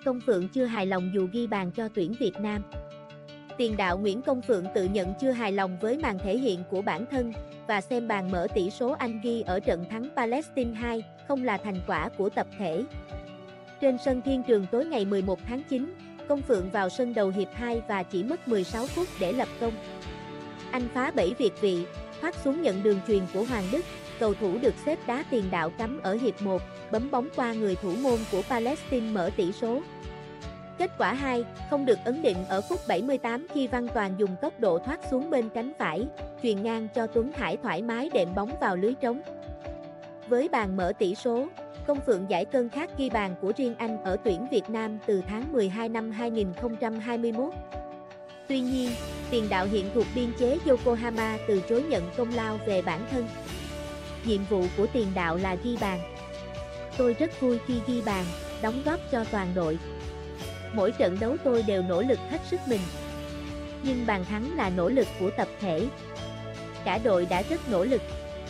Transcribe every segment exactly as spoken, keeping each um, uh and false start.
Công Phượng chưa hài lòng dù ghi bàn cho tuyển Việt Nam. Tiền đạo Nguyễn Công Phượng tự nhận chưa hài lòng với màn thể hiện của bản thân và xem bàn mở tỷ số anh ghi ở trận thắng Palestine hai không là thành quả của tập thể. Trên sân Thiên Trường tối ngày mười một tháng chín, Công Phượng vào sân đầu hiệp hai và chỉ mất mười sáu phút để lập công. Anh phá bẫy việt vị, thoát xuống nhận đường chuyền của Hoàng Đức, cầu thủ được xếp đá tiền đạo cắm ở hiệp một, bấm bóng qua người thủ môn của Palestine mở tỷ số. Kết quả hai không được ấn định ở phút bảy mươi tám khi Văn Toàn dùng tốc độ thoát xuống bên cánh phải, chuyền ngang cho Tuấn Hải thoải mái đệm bóng vào lưới trống. Với bàn mở tỷ số, Công Phượng giải cơn khát ghi bàn của riêng anh ở tuyển Việt Nam từ tháng mười hai năm hai nghìn không trăm hai mươi mốt. Tuy nhiên, tiền đạo hiện thuộc biên chế Yokohama từ chối nhận công lao về bản thân. Nhiệm vụ của tiền đạo là ghi bàn. Tôi rất vui khi ghi bàn, đóng góp cho toàn đội. Mỗi trận đấu tôi đều nỗ lực hết sức mình. Nhưng bàn thắng là nỗ lực của tập thể. Cả đội đã rất nỗ lực.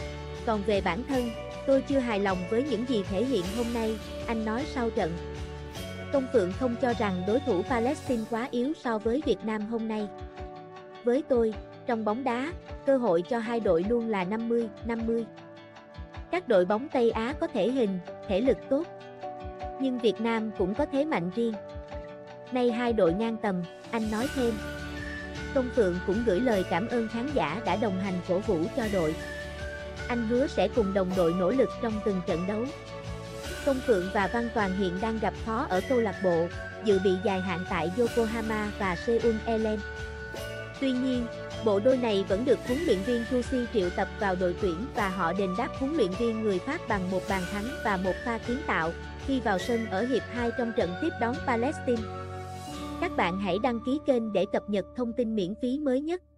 Còn về bản thân, tôi chưa hài lòng với những gì thể hiện hôm nay, anh nói sau trận. Công Phượng không cho rằng đối thủ Palestine quá yếu so với Việt Nam hôm nay. Với tôi, trong bóng đá, cơ hội cho hai đội luôn là năm mươi năm mươi. Các đội bóng Tây Á có thể hình, thể lực tốt. Nhưng Việt Nam cũng có thế mạnh riêng. Nay hai đội ngang tầm, anh nói thêm. Công Phượng cũng gửi lời cảm ơn khán giả đã đồng hành cổ vũ cho đội. Anh hứa sẽ cùng đồng đội nỗ lực trong từng trận đấu. Công Phượng và Văn Toàn hiện đang gặp khó ở câu lạc bộ, dự bị dài hạn tại Yokohama và Seoul Airlines. Tuy nhiên, bộ đôi này vẫn được huấn luyện viên Tusi triệu tập vào đội tuyển và họ đền đáp huấn luyện viên người Pháp bằng một bàn thắng và một pha kiến tạo khi vào sân ở hiệp hai trong trận tiếp đón Palestine. Các bạn hãy đăng ký kênh để cập nhật thông tin miễn phí mới nhất.